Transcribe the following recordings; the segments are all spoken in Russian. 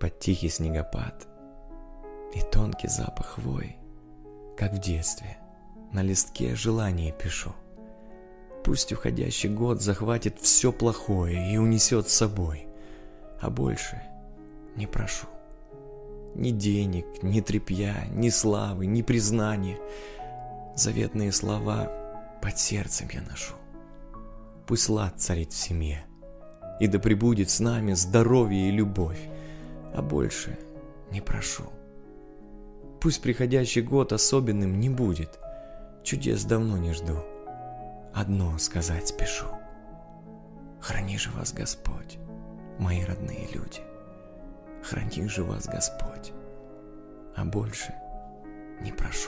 под тихий снегопад. И тонкий запах хвои, как в детстве, на листке желание пишу. Пусть уходящий год захватит все плохое и унесет с собой, а больше не прошу. Ни денег, ни тряпья, ни славы, ни признания. Заветные слова под сердцем я ношу. Пусть лад царит в семье, и да пребудет с нами здоровье и любовь, а больше не прошу. Пусть приходящий год особенным не будет, чудес давно не жду. Одно сказать спешу: храни же вас Господь, мои родные люди. Храни же вас Господь, а больше не прошу.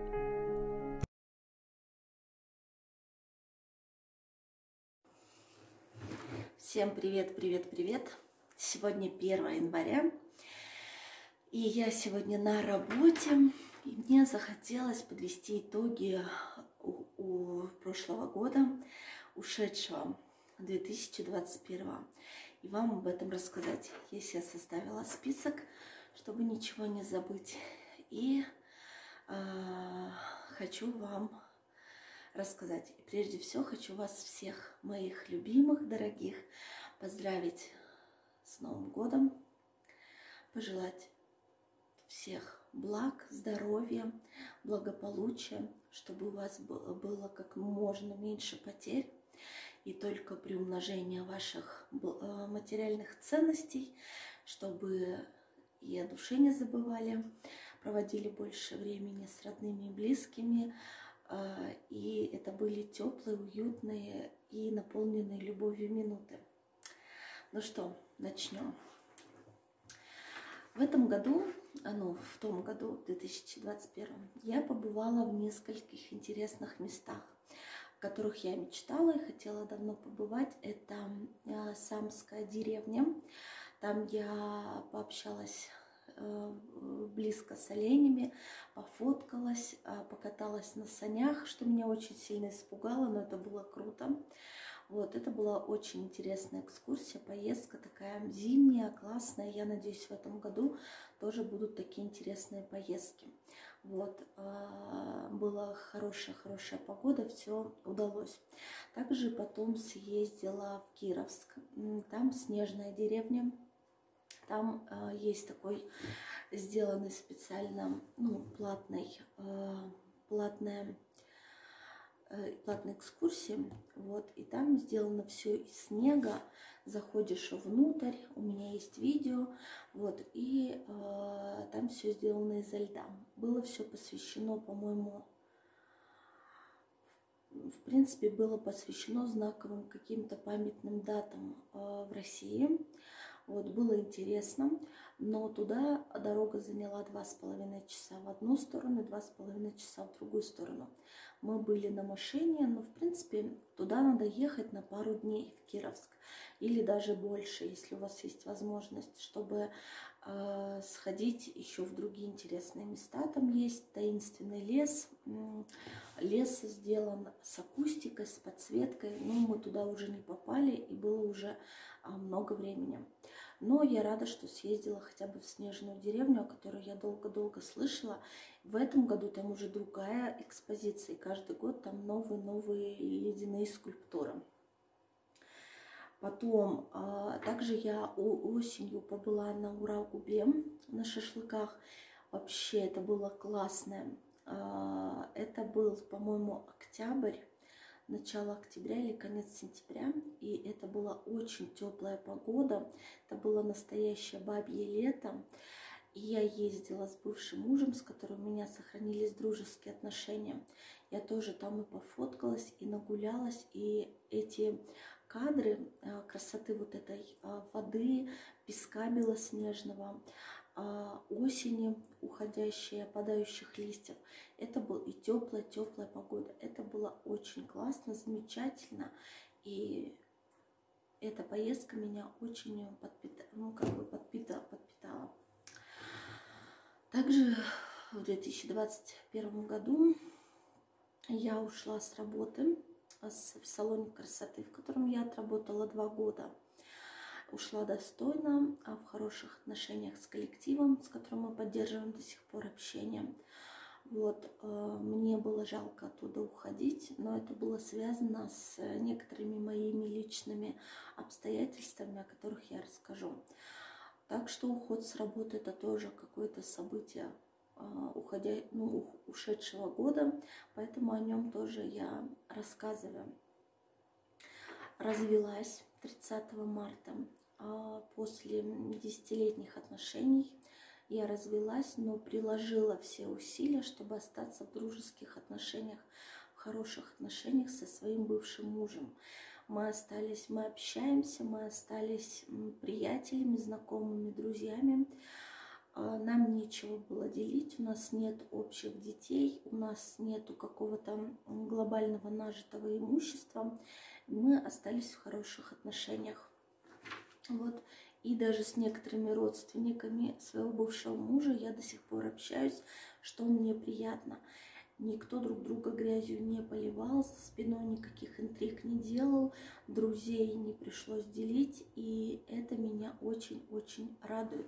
Всем привет, привет, привет! Сегодня 1 января, и я сегодня на работе, и мне захотелось подвести итоги у прошлого года, ушедшего 2021, и вам об этом рассказать. Я составила список, чтобы ничего не забыть, и хочу вам рассказать. И прежде всего хочу вас всех, моих любимых, дорогих, поздравить с Новым годом, пожелать всех благ, здоровья, благополучия, чтобы у вас было как можно меньше потерь, и только приумножение ваших материальных ценностей, чтобы и о душе не забывали, проводили больше времени с родными и близкими, и это были теплые, уютные и наполненные любовью минуты. Ну что, начнем. В этом году, в том году, в 2021, я побывала в нескольких интересных местах, в которых я мечтала и хотела давно побывать. Это Самская деревня. Там я пообщалась близко с оленями, пофоткалась, покаталась на санях, что меня очень сильно испугало, но это было круто. Вот, это была очень интересная экскурсия, поездка такая зимняя, классная. Я надеюсь, в этом году тоже будут такие интересные поездки. Вот, была хорошая погода, все удалось. Также потом съездила в Кировск, там снежная деревня. Там есть такой сделанный специально, платной экскурсии, вот, и там сделано все из снега. Заходишь внутрь, у меня есть видео, вот, и там все сделано изо льда. Было все посвящено, по-моему, в принципе, было посвящено знаковым каким-то памятным датам в России. Вот, было интересно, но туда дорога заняла 2,5 часа в одну сторону и 2,5 часа в другую сторону. Мы были на машине, но, в принципе, туда надо ехать на пару дней, в Кировск, или даже больше, если у вас есть возможность, чтобы сходить еще в другие интересные места. Там есть таинственный лес, лес сделан с акустикой, с подсветкой, но мы туда уже не попали, и было уже много времени. Но я рада, что съездила хотя бы в снежную деревню, о которой я долго-долго слышала. В этом году там уже другая экспозиция, и каждый год там новые ледяные скульптуры. Потом, также я осенью побыла на Урал-Губе на шашлыках. Вообще это было классно. Это был, по-моему, октябрь, начало октября или конец сентября, и это была очень теплая погода, это было настоящее бабье лето, и я ездила с бывшим мужем, с которым у меня сохранились дружеские отношения. Я тоже там и пофоткалась, и нагулялась, и эти кадры красоты вот этой воды, песка белоснежного, осени, уходящей, опадающих листьев. Это была и теплая погода. Это было очень классно, замечательно. И эта поездка меня очень подпитала. Также в 2021 году я ушла с работы в салоне красоты, в котором я отработала 2 года. ушла достойно, в хороших отношениях с коллективом, с которым мы поддерживаем до сих пор общение. Вот, мне было жалко оттуда уходить, но это было связано с некоторыми моими личными обстоятельствами, о которых я расскажу. Так что уход с работы — это тоже какое-то событие ушедшего года, поэтому о нем тоже я рассказываю. Развелась 30 марта после 10-летних отношений. Я развелась, но приложила все усилия, чтобы остаться в дружеских отношениях, в хороших отношениях со своим бывшим мужем. Мы общаемся, мы остались приятелями, знакомыми, друзьями. Нам нечего было делить, у нас нет общих детей, у нас нету какого-то глобального нажитого имущества. Мы остались в хороших отношениях. Вот. И даже с некоторыми родственниками своего бывшего мужа я до сих пор общаюсь, что мне приятно. Никто друг друга грязью не поливал, за спиной никаких интриг не делал, друзей не пришлось делить, и это меня очень-очень радует.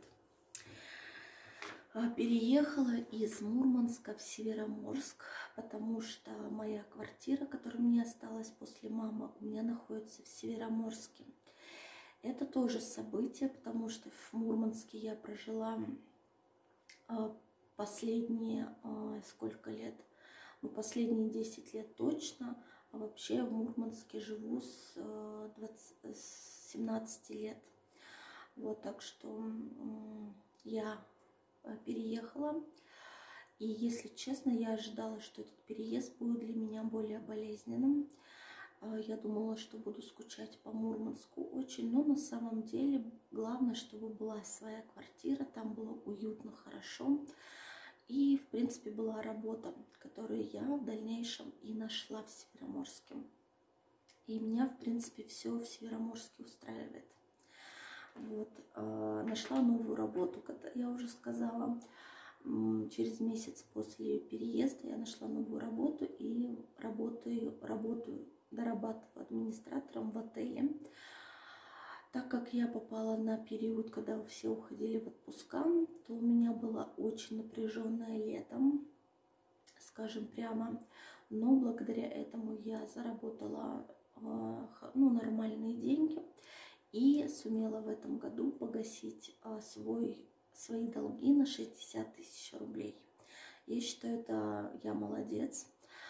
Переехала из Мурманска в Североморск, потому что моя квартира, которая мне осталась после мамы, у меня находится в Североморске. Это тоже событие, потому что в Мурманске я прожила последние, сколько лет? Ну, последние 10 лет точно. А вообще в Мурманске живу с 17 лет. Вот, так что я переехала. И, если честно, я ожидала, что этот переезд будет для меня более болезненным. Я думала, что буду скучать по Мурманску очень, но на самом деле главное, чтобы была своя квартира, там было уютно, хорошо. И, в принципе, была работа, которую я в дальнейшем и нашла в Североморске. И меня, в принципе, все в Североморске устраивает. Вот. Нашла новую работу, как я уже сказала. Через месяц после переезда я нашла новую работу и дорабатываю администратором в отеле. Так как я попала на период, когда все уходили в отпуска, то у меня было очень напряженное летом, скажем прямо. Но благодаря этому я заработала нормальные деньги и сумела в этом году погасить свои долги на 60 тысяч рублей. Я считаю, это я молодец.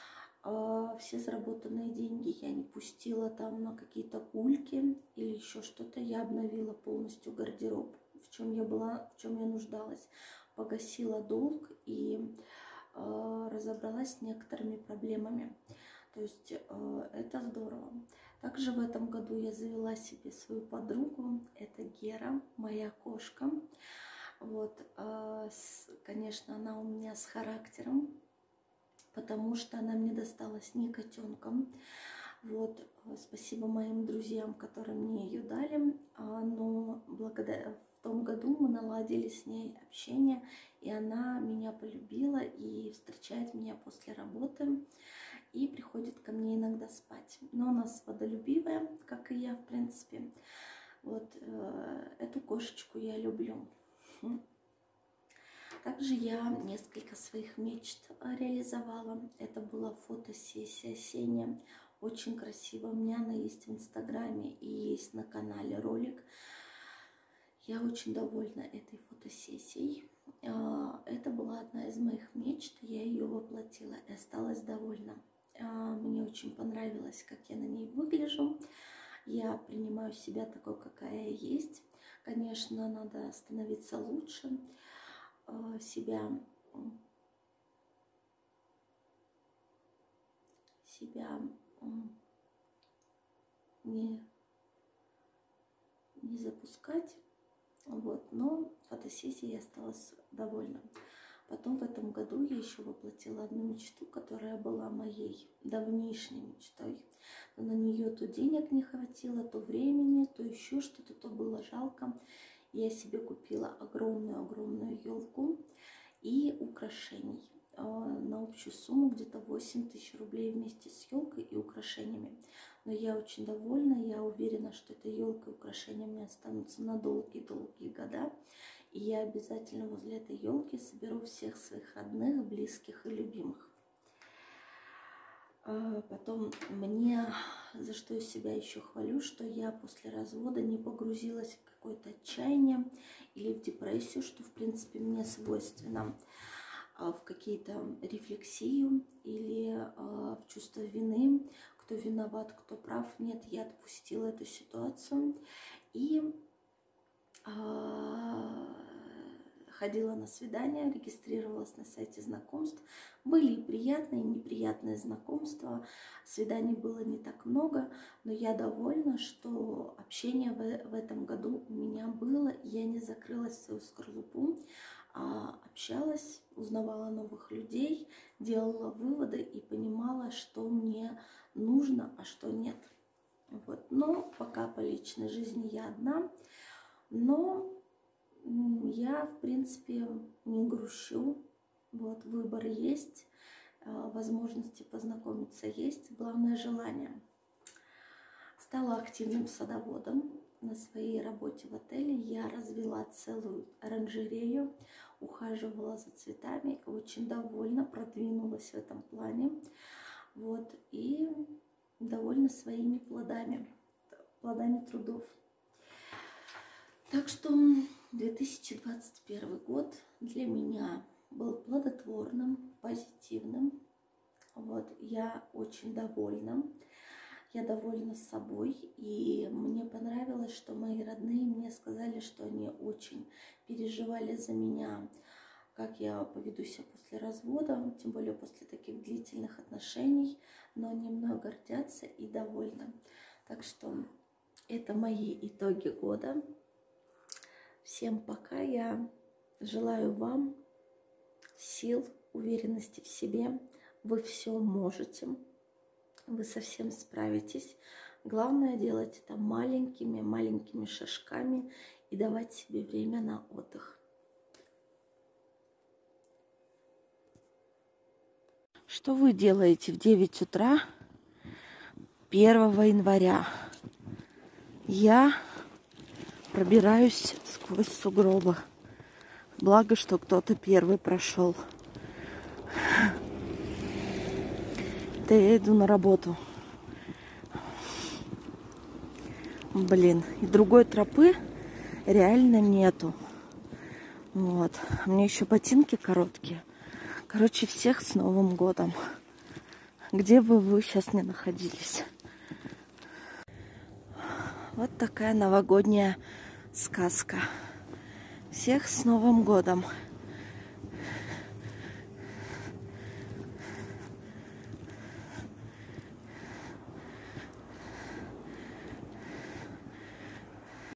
Все заработанные деньги я не пустила там на какие-то кульки или еще что-то. Я обновила полностью гардероб, в чем я нуждалась. Погасила долг и разобралась с некоторыми проблемами. То есть это здорово. Также в этом году я завела себе свою подругу. Это Гера, моя кошка. Вот, конечно, она у меня с характером, потому что она мне досталась не котенком. Вот, спасибо моим друзьям, которые мне ее дали, но в том году мы наладили с ней общение, и она меня полюбила и встречает меня после работы и приходит ко мне иногда спать. Но она свободолюбивая, как и я, в принципе. Вот, эту кошечку я люблю. Также я несколько своих мечт реализовала. Это была фотосессия осенняя. Очень красиво. У меня она есть в Инстаграме и есть на канале ролик. Я очень довольна этой фотосессией. Это была одна из моих мечт. Я ее воплотила и осталась довольна. Мне очень понравилось, как я на ней выгляжу. Я принимаю себя такой, какая я есть. Конечно, надо становиться лучше. Себя не запускать. Вот, но фотосессией я осталась довольна. Потом в этом году я еще воплотила одну мечту, которая была моей давнейшей мечтой. Но на нее то денег не хватило, то времени, то еще что-то, то было жалко. Я себе купила огромную елку и украшений на общую сумму где-то 8 тысяч рублей вместе с елкой и украшениями. Но я очень довольна, я уверена, что эта елка и украшения мне останутся на долгие-долгие года. И я обязательно возле этой елки соберу всех своих родных, близких и любимых. Потом мне, за что я себя еще хвалю, что я после развода не погрузилась в какое-то отчаяние или в депрессию, что в принципе мне свойственно, в какие-то рефлексию или в чувство вины, кто виноват, кто прав. Нет, я отпустила эту ситуацию и ходила на свидания, регистрировалась на сайте знакомств. Были и приятные, и неприятные знакомства. Свиданий было не так много, но я довольна, что общение в этом году у меня было. Я не закрылась в свою скорлупу, а общалась, узнавала новых людей, делала выводы и понимала, что мне нужно, а что нет. Вот. Но пока по личной жизни я одна, но я, в принципе, не грущу. Вот, выбор есть, возможности познакомиться есть, главное желание. Стала активным садоводом. На своей работе в отеле я развела целую оранжерею, ухаживала за цветами, очень довольна, продвинулась в этом плане. Вот, и довольна своими плодами трудов. Так что 2021 год для меня был плодотворным, позитивным. Вот, я очень довольна. Я довольна собой. И мне понравилось, что мои родные мне сказали, что они очень переживали за меня, как я поведу себя после развода, тем более после таких длительных отношений. Но они мной гордятся и довольны. Так что это мои итоги года. Всем пока. Я желаю вам сил, уверенности в себе. Вы все можете. Вы совсем справитесь. Главное делать это маленькими шажками и давать себе время на отдых. Что вы делаете в 9 утра 1 января? Я пробираюсь сквозь сугробы. Благо, что кто-то первый прошел. Да я иду на работу. Блин, и другой тропы реально нету. Вот. Мне еще ботинки короткие. Короче, всех с Новым годом. Где бы вы сейчас не находились. Вот такая новогодняя сказка. Всех с Новым годом.